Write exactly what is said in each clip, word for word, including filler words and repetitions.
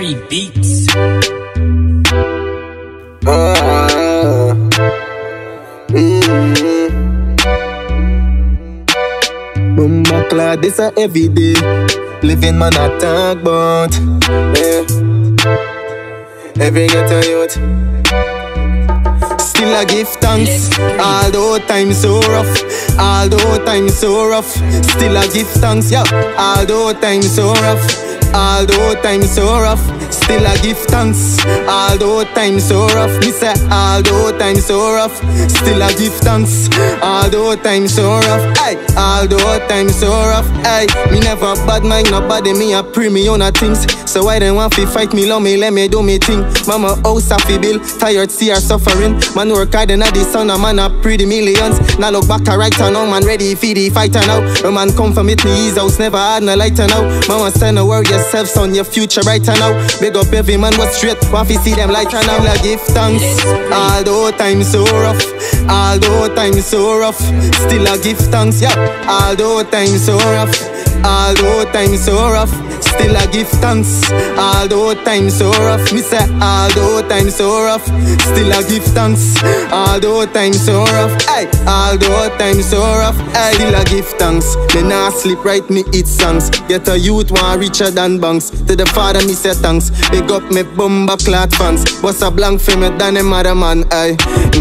Jerry Beats. Uh, mm. Bumba clad, this a everyday living man a talk about. Yeah. Every ghetto youth still I give thanks. Although times so rough, although times so rough, still I give thanks. Yeah. Although times so rough, although times so rough, still I give thanks. Although times so rough, me say although times so rough, still I give thanks. Although times so rough, ay, although times so rough, ay, me never bad mind nobody, me a pre me on a things. So why they want to fight me, love me, let me do me thing. Mama house a fi bill, tired see her suffering. Man work hard and the son a man a pretty millions. Now look back a right now, man ready for the fighter now. When man come from it, me ease house never had no lighter now. Mama say no worry yourself, son, your future brighter now. Big up every man was straight, want to see them lighter now. Like give thanks, although times so rough, although times so rough, still I give thanks, yeah. Although times so rough, although times so rough, still I give thanks. Although times so rough, me say although times so rough, still I give thanks. Although times so rough, ay, although times so rough, ay, still I give thanks. Me nah sleep, write me hit songs. Get a youth one richer than banks. To the father me say thanks. Big up me Bumba clad fans. Boss a blank for me than a mother man, ay.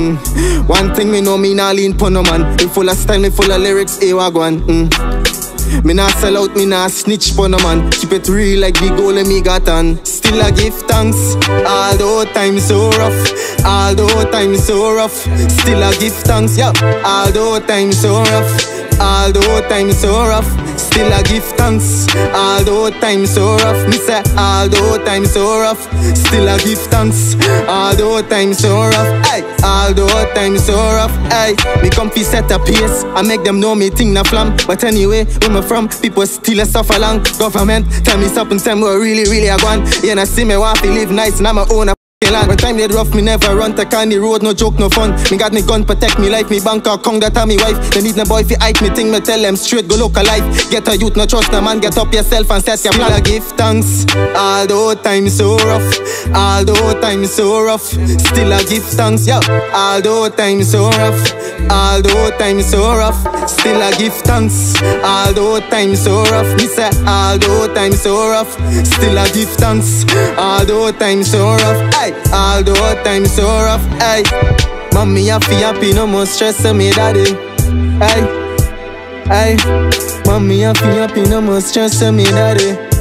Mm. One thing me know, me nah lean pon no man. Me full of style, me full of lyrics, a wagwan. Mm. Me nah sell out, me nah snitch pon a man. Keep it real like the goal me got on. Still I give thanks. Although times so rough, although times so rough, still I give thanks, yeah. Although times so rough, although times so rough, still I give thanks. Although times so rough, me say although times so rough, still I give thanks. Although times so rough, ay, although times so rough, ay, me come fi set a pace. I make them know me thing na flam. But anyway, where me from, people still a suffer long. Government tell me something, tell me what really, really I want. You know see me want to live nice, and I'm my own. When time they rough, me never run. Take on the road, no joke, no fun. Me got me gun, protect me life. Me bank account, that a me wife. They need no boy fi hype me thing. Me tell them straight, go look alive. Get a youth, no trust no man. Get up yourself and set your plan. I give thanks. Although times so rough, although times so rough, still I give thanks, yeah. Although times so rough, although times so rough, still I give thanks. Although times so rough, me say although times so rough, still I give thanks. Although times so rough, ay, although times so rough, ay. Mommy happy happy, no more stress on me daddy, ay, ay. Mommy happy happy, no more stress on me daddy.